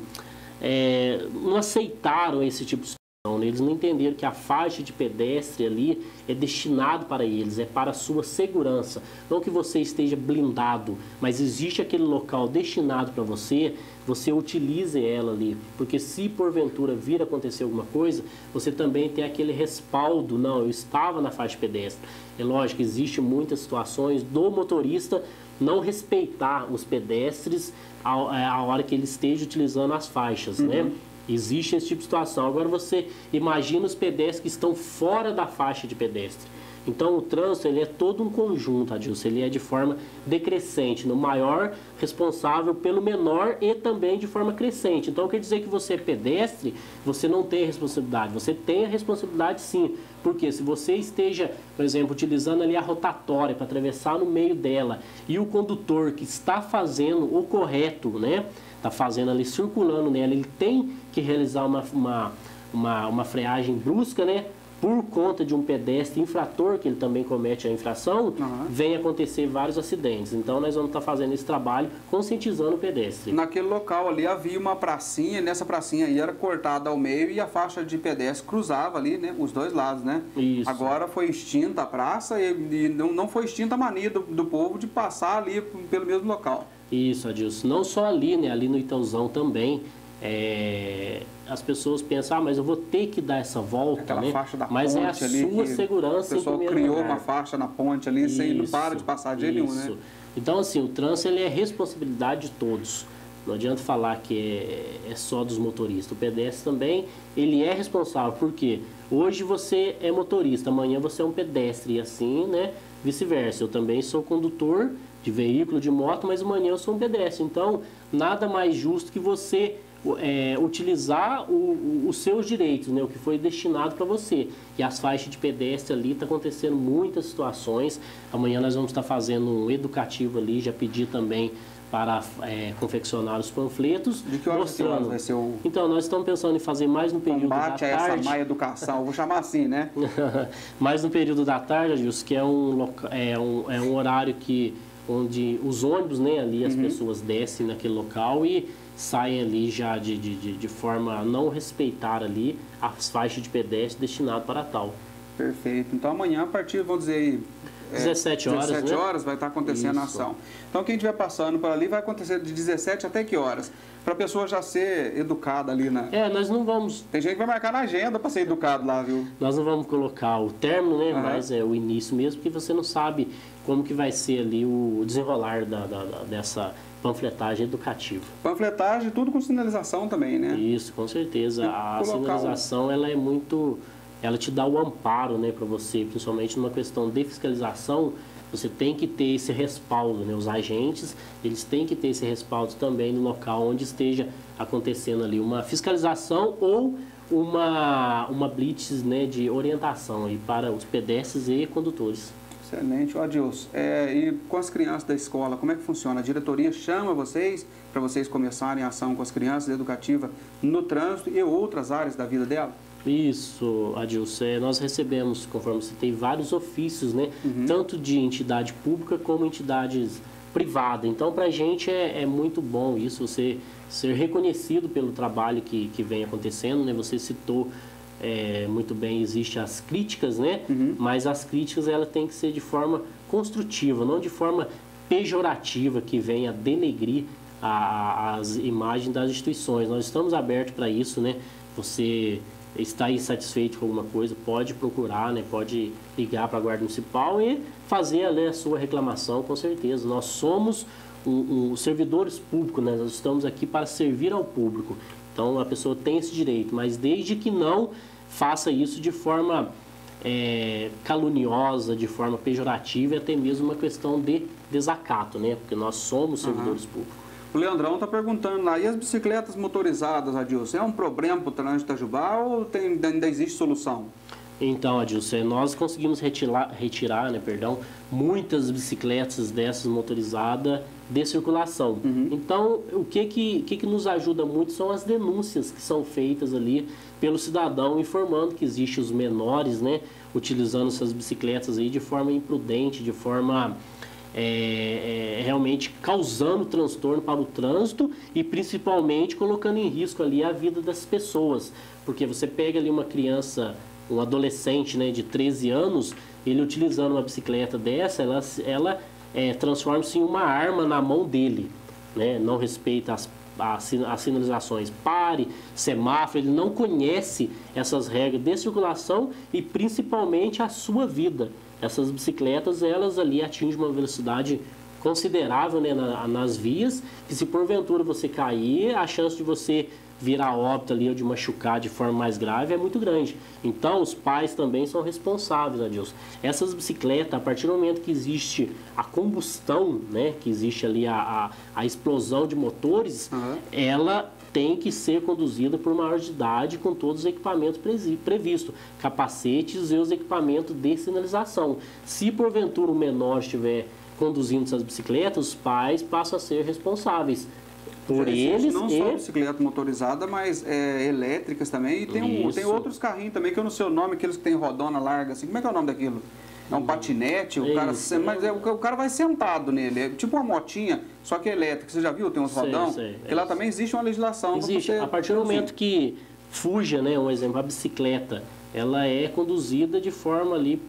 aceitaram esse tipo de situação. Eles não entenderam que a faixa de pedestre ali é destinado para eles, é para a sua segurança. Não que você esteja blindado, mas existe aquele local destinado para você, você utilize ela ali. Porque se porventura vir a acontecer alguma coisa, você também tem aquele respaldo. Não, eu estava na faixa de pedestre. É lógico, existe muitas situações do motorista não respeitar os pedestres a hora que ele esteja utilizando as faixas, né? Existe esse tipo de situação. Agora você imagina os pedestres que estão fora da faixa de pedestre. Então o trânsito ele é todo um conjunto, Adilson. Ele é de forma decrescente, no maior responsável pelo menor e também de forma crescente. Então quer dizer que você é pedestre, você não tem responsabilidade. Você tem a responsabilidade sim. Porque se você esteja, por exemplo, utilizando ali a rotatória para atravessar no meio dela e o condutor que está fazendo o correto, né? Está fazendo ali, circulando nela, ele tem que realizar uma freagem brusca, né? Por conta de um pedestre infrator, que ele também comete a infração, vem acontecer vários acidentes. Então, nós vamos estar fazendo esse trabalho conscientizando o pedestre. Naquele local ali havia uma pracinha, e nessa pracinha aí era cortada ao meio e a faixa de pedestre cruzava ali, né? Os dois lados, né? Isso. Agora foi extinta a praça e não foi extinta a mania do povo de passar ali pelo mesmo local. Isso, Adilson. Não só ali, né? Ali no Itaúzão também. As pessoas pensam, mas eu vou ter que dar essa volta, aquela né? faixa da mas ponte é a ali, sua segurança. O pessoal criou uma faixa na ponte ali, sem não para de passar de nenhum, né? Então, assim, o trânsito ele é responsabilidade de todos. Não adianta falar que é só dos motoristas. O pedestre também, ele é responsável. Por quê? Hoje você é motorista, amanhã você é um pedestre e assim, né? Vice-versa. Eu também sou condutor de veículo, de moto, mas amanhã eu sou um pedestre. Então, nada mais justo que você utilizar os seus direitos, né, o que foi destinado para você. E as faixas de pedestre ali, está acontecendo muitas situações. Amanhã nós vamos estar fazendo um educativo ali, já pedi também para confeccionar os panfletos. De que horas vai ser o... Então, nós estamos pensando em fazer mais no período da tarde. Combate a essa má educação, vou chamar assim, né? Mais no período da tarde, Adilson, que é um horário onde os ônibus, né, ali as pessoas descem naquele local e saem ali já de forma a não respeitar ali as faixas de pedestre destinadas para tal. Perfeito. Então amanhã, a partir, vamos dizer aí, 17 horas, 17 né? horas vai estar acontecendo a ação. Então quem estiver passando por ali vai acontecer de 17 até que horas? Para a pessoa já ser educada ali na... nós não vamos... Tem gente que vai marcar na agenda para ser educado lá, viu? Nós não vamos colocar o término, né? Mas é o início mesmo, porque você não sabe como que vai ser ali o desenrolar dessa panfletagem educativa. Panfletagem, tudo com sinalização também, né? Isso, com certeza. A sinalização, ela é muito... Ela te dá o amparo, né, para você, principalmente numa questão de fiscalização. Você tem que ter esse respaldo, né? Os agentes, eles têm que ter esse respaldo também no local onde esteja acontecendo ali uma fiscalização ou uma blitz, né, de orientação aí para os pedestres e condutores. Excelente. Adilson, e com as crianças da escola, como é que funciona? A diretoria chama vocês para vocês começarem a ação com as crianças educativa no trânsito e outras áreas da vida dela? Isso, Adilson. Nós recebemos, conforme você tem, vários ofícios, né? Tanto de entidade pública como entidades privadas. Então, para a gente é muito bom isso, você ser reconhecido pelo trabalho que vem acontecendo, né? Você citou muito bem, existem as críticas, né? Mas as críticas ela tem que ser de forma construtiva, não de forma pejorativa, que venha denegrir as imagens das instituições. Nós estamos abertos para isso, né? Você está insatisfeito com alguma coisa, pode procurar, né? Pode ligar para a Guarda Municipal e fazer ali a sua reclamação, com certeza. Nós somos os servidores públicos, né? Nós estamos aqui para servir ao público. Então, a pessoa tem esse direito, mas desde que não faça isso de forma caluniosa, de forma pejorativa e até mesmo uma questão de desacato, né? Porque nós somos servidores públicos. O Leandrão está perguntando lá, e as bicicletas motorizadas, Adilson, é um problema para o trânsito de Itajubá ou ainda existe solução? Então, Adilson, nós conseguimos retirar, muitas bicicletas dessas motorizadas de circulação. Então, o que nos ajuda muito são as denúncias que são feitas ali pelo cidadão, informando que existem os menores, né, utilizando essas bicicletas aí de forma imprudente, de forma realmente causando transtorno para o trânsito e principalmente colocando em risco ali a vida das pessoas. Porque você pega ali uma criança, um adolescente, né, de 13 anos, ele utilizando uma bicicleta dessa, ela transforma-se em uma arma na mão dele, né? Não respeita as sinalizações pare, semáforo, ele não conhece essas regras de circulação e principalmente a sua vida. Essas bicicletas, elas ali atingem uma velocidade considerável, né, nas vias, que se porventura você cair, a chance de você virar óbito ali ou de machucar de forma mais grave é muito grande. Então, os pais também são responsáveis, Adilson. Essas bicicletas, a partir do momento que existe a combustão, né, que existe ali a explosão de motores, ela tem que ser conduzida por maior de idade com todos os equipamentos previstos, capacetes e os equipamentos de sinalização. Se porventura o menor estiver conduzindo essas bicicletas, os pais passam a ser responsáveis por eles. Não só bicicleta motorizada, mas elétricas também. E tem outros carrinhos também, que eu não sei o nome, aqueles que tem rodona larga, assim. Como é que é o nome daquilo? É um patinete, o cara vai sentado nele, é tipo uma motinha, só que elétrica. Você já viu? Tem uns rodão? Que lá também existe uma legislação. Existe. A partir do momento que fuja, né, um exemplo, a bicicleta, ela é conduzida de forma ali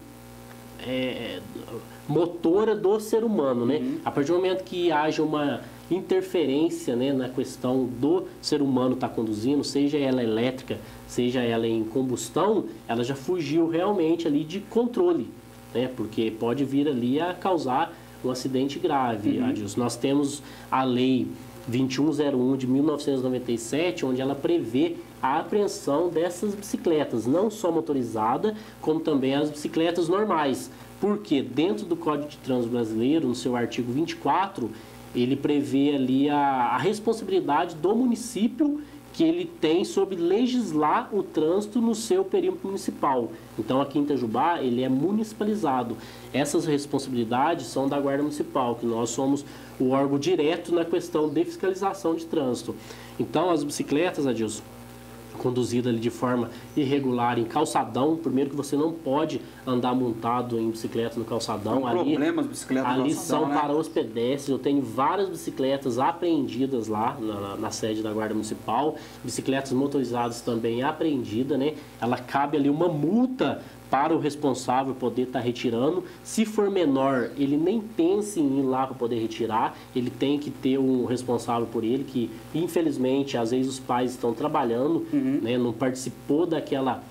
motora do ser humano, né? A partir do momento que haja uma interferência, né, na questão do ser humano estar conduzindo, seja ela elétrica, seja ela em combustão, ela já fugiu realmente ali de controle, né? Porque pode vir ali a causar um acidente grave. Adilson, nós temos a lei 2101 de 1997, onde ela prevê a apreensão dessas bicicletas, não só motorizada, como também as bicicletas normais. Porque dentro do Código de Trânsito Brasileiro, no seu artigo 24, ele prevê ali a responsabilidade do município que ele tem sobre legislar o trânsito no seu perímetro municipal. Então, aqui em Itajubá, ele é municipalizado. Essas responsabilidades são da Guarda Municipal, que nós somos o órgão direto na questão de fiscalização de trânsito. Então, as bicicletas, Adilson, conduzida ali de forma irregular em calçadão, primeiro que você não pode andar montado em bicicleta no calçadão. Problemas bicicletas ali no calçadão, são, né? Para os pedestres. Eu tenho várias bicicletas apreendidas lá na sede da Guarda Municipal, bicicletas motorizadas também apreendidas, né? Ela cabe ali uma multa para o responsável poder estar retirando. Se for menor, ele nem pense em ir lá para poder retirar, ele tem que ter um responsável por ele, que infelizmente às vezes os pais estão trabalhando, né, não participou daquela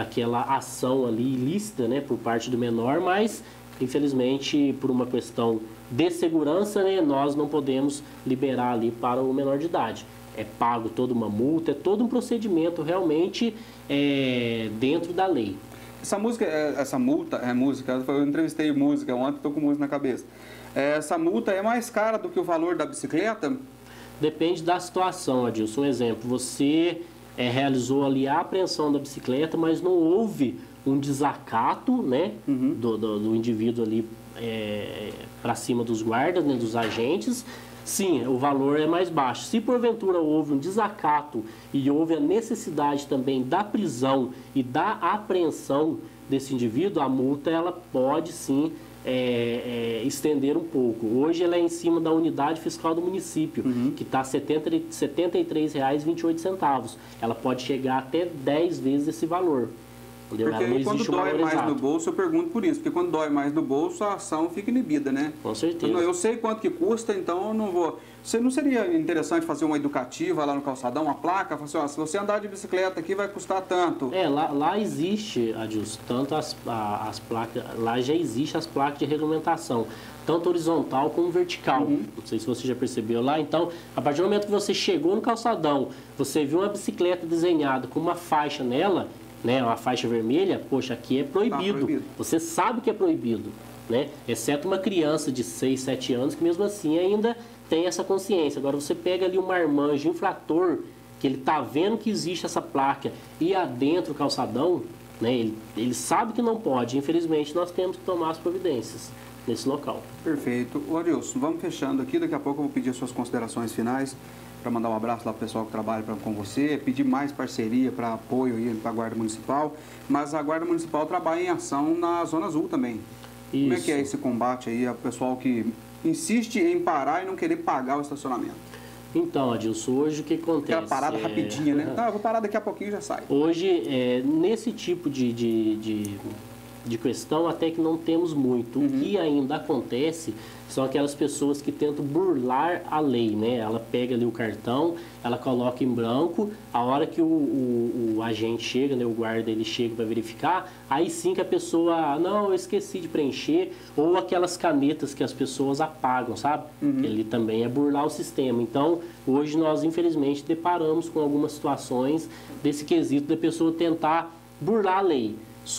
ação ali ilícita, né, por parte do menor, mas infelizmente por uma questão de segurança, né, nós não podemos liberar ali para o menor de idade. É pago toda uma multa, é todo um procedimento realmente dentro da lei. Essa multa, eu entrevistei música ontem, estou com música na cabeça. Essa multa é mais cara do que o valor da bicicleta? Depende da situação, Adilson. Um exemplo, você realizou ali a apreensão da bicicleta, mas não houve um desacato, né, do indivíduo ali para cima dos guardas, né, dos agentes. Sim, o valor é mais baixo. Se porventura houve um desacato e houve a necessidade também da prisão e da apreensão desse indivíduo, a multa ela pode sim estender um pouco. Hoje ela é em cima da unidade fiscal do município, que está R$ 73,28. Ela pode chegar até 10 vezes esse valor. Porque quando dói mais no bolso, eu pergunto por isso, porque quando dói mais no bolso, a ação fica inibida, né? Com certeza. Eu sei quanto que custa, então eu não vou... Não seria interessante fazer uma educativa lá no calçadão, uma placa? Falar assim, ó, se você andar de bicicleta aqui vai custar tanto. Lá existe, Adilson, tanto as placas, lá já existe as placas de regulamentação, tanto horizontal como vertical. Não sei se você já percebeu lá. Então, a partir do momento que você chegou no calçadão, você viu uma bicicleta desenhada com uma faixa nela, né, uma faixa vermelha, poxa, aqui é proibido. Tá proibido. Você sabe que é proibido, né? Exceto uma criança de 6, 7 anos que mesmo assim ainda tem essa consciência. Agora você pega ali um marmanjo infrator, que ele tá vendo que existe essa placa e adentro o calçadão, né, ele sabe que não pode. Infelizmente nós temos que tomar as providências. nesse local. Perfeito. Ô Adilson, vamos fechando aqui, daqui a pouco eu vou pedir as suas considerações finais, para mandar um abraço lá para o pessoal que trabalha com você, pedir mais parceria para apoio aí para a Guarda Municipal, mas a Guarda Municipal trabalha em ação na Zona Azul também. Isso. Como é que é esse combate aí, ao pessoal que insiste em parar e não querer pagar o estacionamento? Então, Adilson, hoje o que acontece? Aquela parada rapidinha, né? Tá, eu vou parar daqui a pouquinho e já sai. Hoje, nesse tipo de questão, até que não temos muito. O que ainda acontece são aquelas pessoas que tentam burlar a lei, né? Ela pega ali o cartão, ela coloca em branco, a hora que o agente chega, né? O guarda, ele chega para verificar, aí sim que a pessoa, não, eu esqueci de preencher, ou aquelas canetas que as pessoas apagam, sabe? Ele também é burlar o sistema. Então, hoje nós, infelizmente, deparamos com algumas situações desse quesito da pessoa tentar burlar a lei.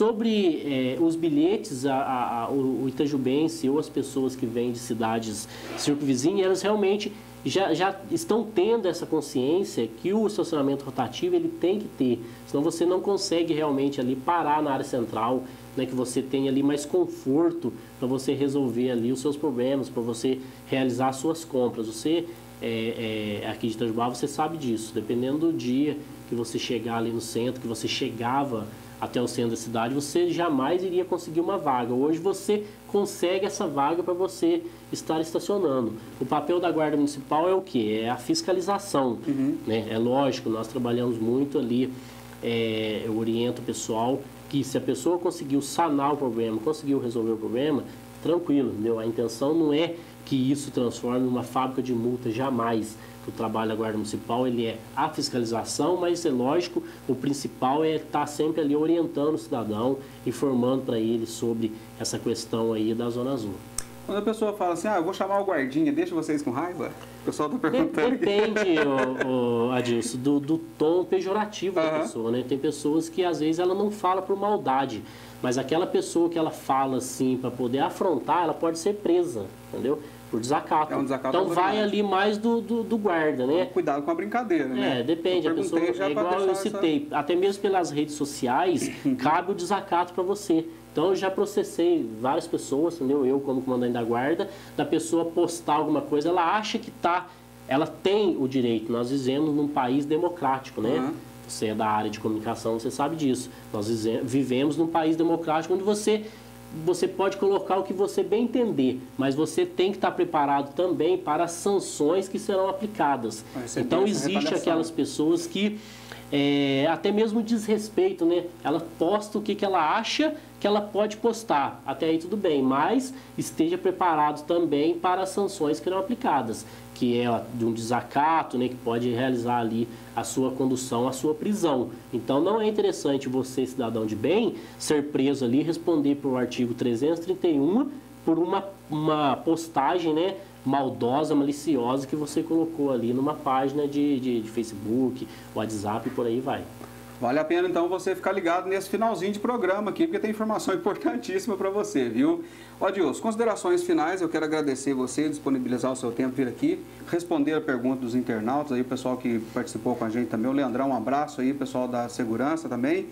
Sobre os bilhetes, o itajubense ou as pessoas que vêm de cidades circunvizinhas, elas realmente já estão tendo essa consciência que o estacionamento rotativo ele tem que ter, senão você não consegue realmente ali parar na área central, né, que você tenha ali mais conforto para você resolver ali os seus problemas, para você realizar suas compras. Você, aqui de Itajubá, você sabe disso, dependendo do dia que você chegar ali no centro, que você chegava até o centro da cidade, você jamais iria conseguir uma vaga. Hoje você consegue essa vaga para você estar estacionando. O papel da Guarda Municipal é o quê? É a fiscalização. Né? É lógico, nós trabalhamos muito ali, eu oriento o pessoal que se a pessoa conseguiu sanar o problema, conseguiu resolver o problema, tranquilo, entendeu? A intenção não é que isso transforme numa fábrica de multa, jamais. O trabalho da Guarda Municipal, ele é a fiscalização, mas é lógico, o principal é estar sempre ali orientando o cidadão, informando para ele sobre essa questão aí da Zona Azul. Quando a pessoa fala assim, eu vou chamar o guardinha, deixa vocês com raiva? O pessoal está perguntando. Depende, Adilson, do tom pejorativo da pessoa, né? Tem pessoas que às vezes ela não fala por maldade, mas aquela pessoa que ela fala assim para poder afrontar, ela pode ser presa, entendeu? Por desacato. Então vai ali mais do guarda, né? Cuidado com a brincadeira, né? Depende. A pessoa, igual eu citei, até mesmo pelas redes sociais, cabe o desacato para você. Então eu já processei várias pessoas, entendeu? Eu como comandante da guarda, da pessoa postar alguma coisa, ela acha que ela tem o direito. Nós vivemos num país democrático, né? Você é da área de comunicação, você sabe disso. Nós vivemos num país democrático onde você pode colocar o que você bem entender, mas você tem que estar preparado também para as sanções que serão aplicadas. Então, existe aquelas pessoas que, até mesmo desrespeito, né? Ela posta o que ela acha que ela pode postar. Até aí tudo bem, mas esteja preparado também para as sanções que serão aplicadas, que é de um desacato, né, que pode realizar ali a sua condução, a sua prisão. Então, não é interessante você, cidadão de bem, ser preso ali e responder por o artigo 331 por uma postagem, né, maldosa, maliciosa que você colocou ali numa página de Facebook, WhatsApp e por aí vai. Vale a pena, então, você ficar ligado nesse finalzinho de programa aqui, porque tem informação importantíssima para você, viu? Adilson, considerações finais, eu quero agradecer você, disponibilizar o seu tempo, vir aqui, responder a pergunta dos internautas, aí o pessoal que participou com a gente também, o Leandrão, um abraço aí, pessoal da segurança também.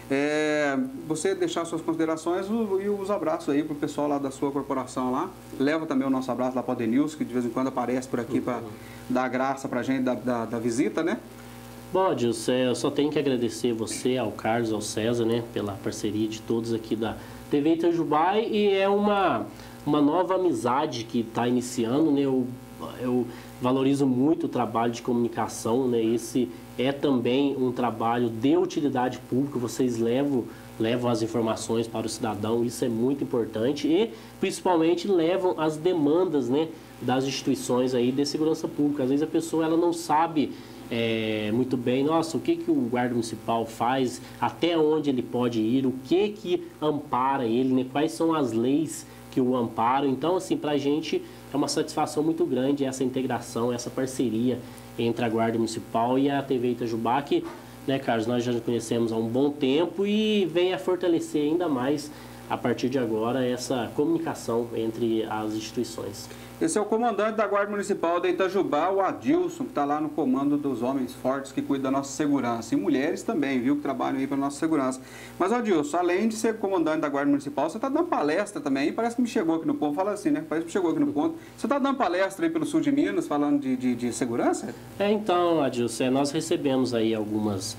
Você deixar suas considerações e os abraços aí para o pessoal lá da sua corporação lá. Leva também o nosso abraço lá para o Denilson, que de vez em quando aparece por aqui para dar graça para a gente da visita, né? Bom, Adilson, eu só tenho que agradecer você, ao Carlos, ao César, né, pela parceria de todos aqui da TV Itajubá, e é uma nova amizade que está iniciando, né? Eu valorizo muito o trabalho de comunicação, né? Esse é também um trabalho de utilidade pública, vocês levam as informações para o cidadão, isso é muito importante, e principalmente levam as demandas, né, das instituições aí de segurança pública. Às vezes a pessoa ela não sabe muito bem, nossa, o que o guarda municipal faz, até onde ele pode ir, o que ampara ele, né? Quais são as leis que o amparam. Então, assim, para a gente é uma satisfação muito grande essa integração, essa parceria entre a Guarda Municipal e a TV Itajubá, que, né, Carlos, nós já conhecemos há um bom tempo e vem a fortalecer ainda mais a partir de agora, essa comunicação entre as instituições. Esse é o comandante da Guarda Municipal de Itajubá, o Adilson, que está lá no comando dos homens fortes que cuidam da nossa segurança. E mulheres também, viu, que trabalham aí para nossa segurança. Mas, Adilson, além de ser comandante da Guarda Municipal, você está dando palestra também, parece que me chegou aqui no ponto, fala assim, né? Parece que me chegou aqui no ponto. Você está dando palestra aí pelo sul de Minas, falando de segurança? Então, Adilson, nós recebemos aí algumas...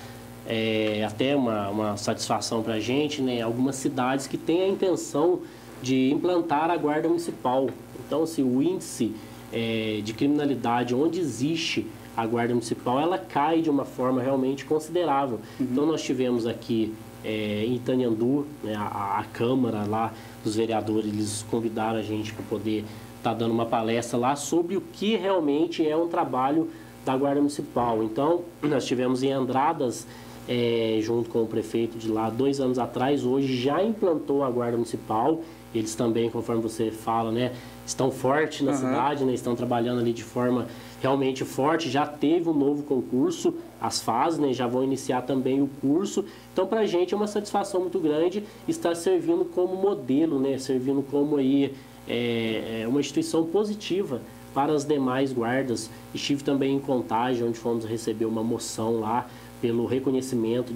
até uma satisfação para a gente, né? Algumas cidades que têm a intenção de implantar a Guarda Municipal. Então, se o índice de criminalidade onde existe a Guarda Municipal, ela cai de uma forma realmente considerável. Então, nós tivemos aqui em Itanhandu, né, a Câmara lá dos vereadores, eles convidaram a gente para poder estar dando uma palestra lá sobre o que realmente é um trabalho da Guarda Municipal. Então, nós tivemos em Andradas, junto com o prefeito de lá, 2 anos atrás, hoje já implantou a Guarda Municipal. Eles também, conforme você fala, né, estão fortes na cidade, né, estão trabalhando ali de forma realmente forte. Já teve um novo concurso, as fases, né, já vão iniciar também o curso. Então, para a gente é uma satisfação muito grande estar servindo como modelo, né, servindo como aí, uma instituição positiva para as demais guardas. Estive também em Contagem, onde fomos receber uma moção lá pelo reconhecimento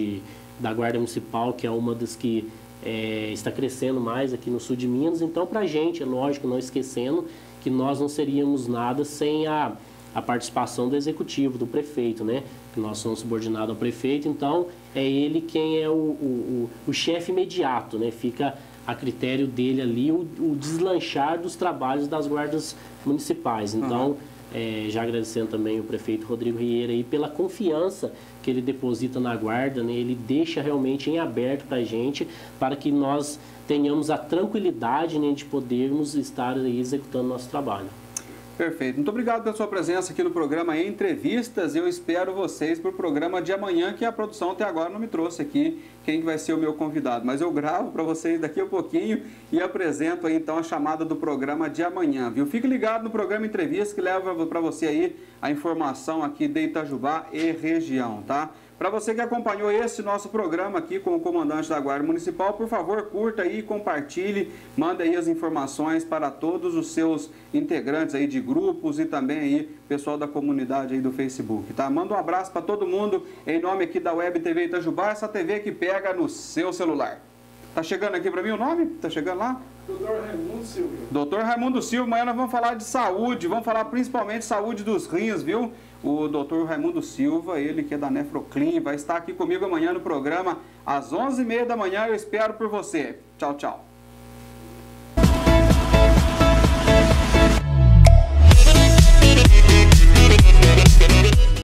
da Guarda Municipal, que é uma das que está crescendo mais aqui no sul de Minas. Então, para a gente, é lógico, não esquecendo que nós não seríamos nada sem a participação do executivo, do prefeito, né? Que nós somos subordinados ao prefeito, então é ele quem é o chefe imediato, né? Fica a critério dele ali o deslanchar dos trabalhos das guardas municipais. Então, já agradecendo também o prefeito Rodrigo Rieira aí pela confiança que ele deposita na guarda, né? Ele deixa realmente em aberto para a gente, para que nós tenhamos a tranquilidade, né, de podermos estar aí executando nosso trabalho. Perfeito. Muito obrigado pela sua presença aqui no programa Entrevistas. Eu espero vocês para o programa de amanhã, que a produção até agora não me trouxe aqui quem vai ser o meu convidado. Mas eu gravo para vocês daqui a pouquinho e apresento aí então a chamada do programa de amanhã, viu? Fique ligado no programa Entrevistas, que leva para você aí a informação aqui de Itajubá e região, tá? Para você que acompanhou esse nosso programa aqui com o comandante da Guarda Municipal, por favor, curta aí, compartilhe, manda aí as informações para todos os seus integrantes aí de grupos e também aí pessoal da comunidade aí do Facebook, tá? Manda um abraço para todo mundo em nome aqui da Web TV Itajubá, essa TV que pega no seu celular. Tá chegando aqui para mim o nome? Tá chegando lá? Doutor Raimundo Silva. Doutor Raimundo Silva, amanhã nós vamos falar de saúde, vamos falar principalmente de saúde dos rins, viu? O doutor Raimundo Silva, ele que é da Nefroclin, vai estar aqui comigo amanhã no programa às 11h30 da manhã. Eu espero por você. Tchau, tchau.